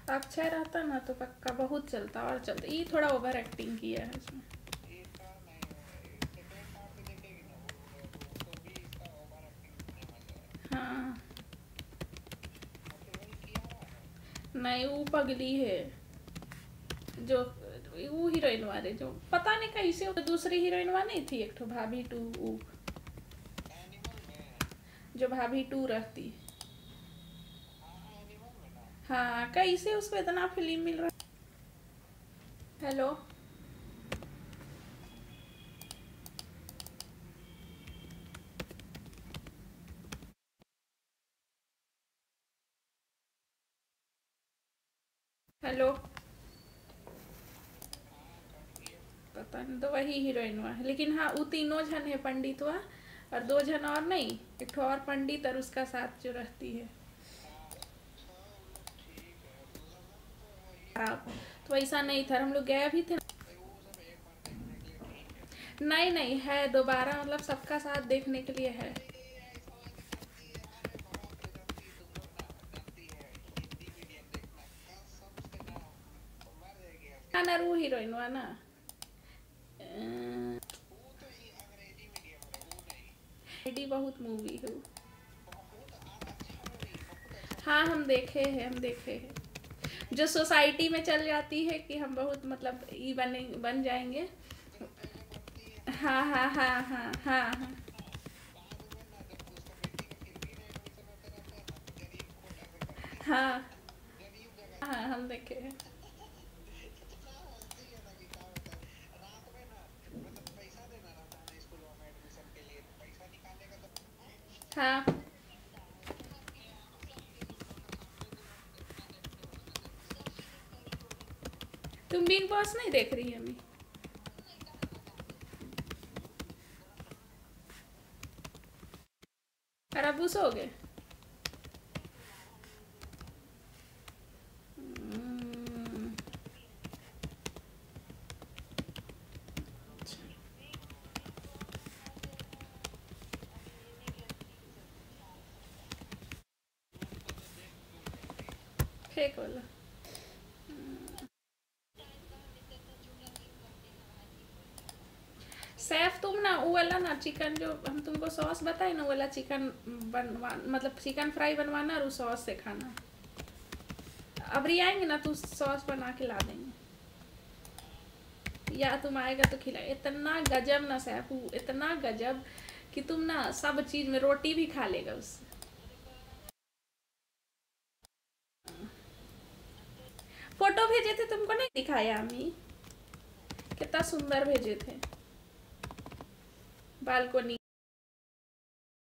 अक्षय रहता ना तो पक्का बहुत चलता और चलता। ये थोड़ा ओवर एक्टिंग किया है इसमें। इसका नहीं है, सेकंड पार्ट तो देखेगी ना वो, तो भी इसका ओवर एक्टिंग नहीं मजा है। हाँ। और फिर वही कियारा है। नहीं वो पगली है जो, वो हीरोइन वाले जो पता नहीं कैसे, वो दूसरी हीरोइन वाली नहीं थी एक ठो भाभी टू, वो एनिमल में। जो भाभी टू रहती। हाँ एनिमल में ना। हाँ कैसे उसको इतना फिल्म मिल रहा। हेलो। हेलो। हाँ कट गया। पता नहीं, तो वही हीरोइन हुआ है, लेकिन हाँ वो तीनों जन है पंडित हुआ, और दो जन और नहीं, एक ठो और पंडित और उसका साथ जो रहती है। अच्छा वो लोग ठीक है, लगन तो वही है। हाँ। तो ऐसा नहीं था, हम लोग गए भी थे। भाई वो सब एक बार देखने के लिए ठीक है। नहीं नहीं है दोबारा, मतलब सबका साथ देखने के लिए है। अरे ऐसा वाला जानती है, अरे बाप रे जानती है, तुम लोग ना जानती है हिंदी मीडियम देखना कसम से ना, मर जाएगी हंस के। ना वो हीरोइन हुआ ना। वो तो ये अंग्रेजी मीडियम है, वो नहीं। आईडी बहुत मूवी है वो। बहुत अच्छा मूवी, बहुत अच्छा हाँ मूवी। हम देखे हैं, हम देखे हैं। जो सोसाइटी में चल जाती है कि हम बहुत मतलब ई बन जाएंगे। जो पहले बनती है ना हाँ हाँ हीरोइन, हाँ हाँ हाँ हाँ। फिर ना बाद में ना जब उसका बेटी का फिर भी ना एडमिशन होते रहते हैं ना, तो गरीब कोटा से करती है। हाँ गरीब जगह हाँ से। हम देखे हैं। इतना हंसी है ना कि क्या बताए। रात में ना मतलब पैसा देना रहता है ना स्कूल में एडमिशन के लिए, तो पैसा निकालेगा तो हाँ तुम बिग बॉस नहीं देख रही है अभी? और अबू सो गए? हम्म, फेक वाला। सैफ तुम ना वो वाला ना चिकन, जो हम तुमको सॉस बताए ना, वो वाला चिकन बनवा, मतलब चिकन फ्राई बनवाना और उस सॉस से खाना। अब रही आएंगे ना तो सॉस बना के ला देंगे, या तुम आएगा तो खिला। इतना गजब ना सैफ, इतना गजब कि तुम ना सब चीज में रोटी भी खा लेगा उससे। फोटो भेजे थे तुमको नहीं दिखाया अम्मी? कितना सुंदर भेजे थे बालकोनी